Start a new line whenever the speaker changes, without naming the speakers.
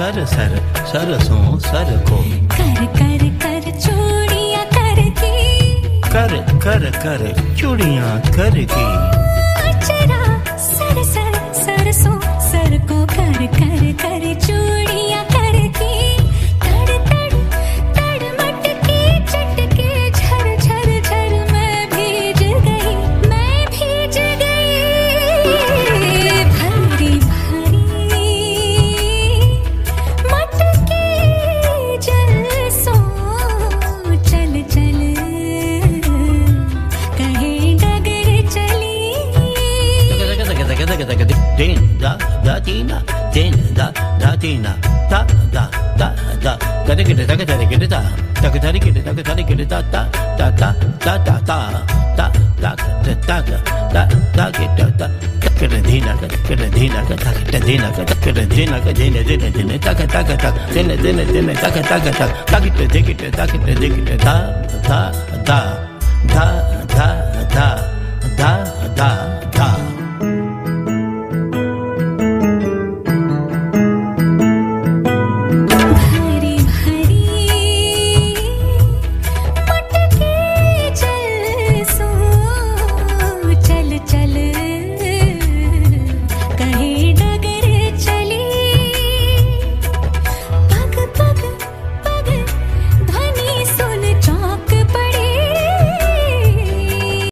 sir sir सरसों sir को
कर कर कर चूड़ियां करके
कर कर कर चूड़ियां करके
अचरा सर सर सरसों सर को कर कर कर चूड़ियां करके तड़ तड़ तड़ मटके चटके झर झर झर मैं भीज गई भरी भरी मटके जलसो चल चल कहे डगर चली
दिन दा तीना दिन दा तीना ता दा दा दा करे के दा करे के दा ता करे के दा करे के दा ता ता ता ता ता ता ता ता ता ता ता के ता करे दीना करे दीना करे दीना करे दीना करे दीना दीना दीना ता ता ता दीना दीना दीना ता ता ता ता के दे के ता के दे के दा दा दा दा